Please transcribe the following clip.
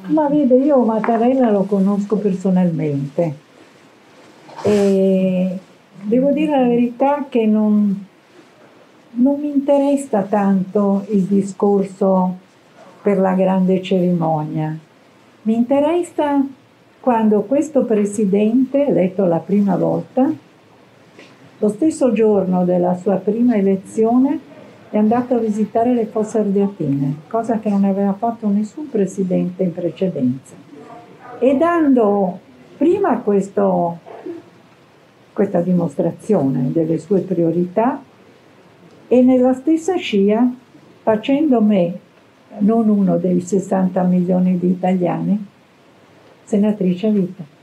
Ma vede, io Mattarella lo conosco personalmente e devo dire la verità che non mi interessa tanto il discorso per la grande cerimonia. Mi interessa quando questo presidente, eletto la prima volta, lo stesso giorno della sua prima elezione, è andato a visitare le Fosse Ardeatine, cosa che non aveva fatto nessun presidente in precedenza. E dando prima questa dimostrazione delle sue priorità e nella stessa scia facendo me, non uno dei 60 milioni di italiani, senatrice a vita.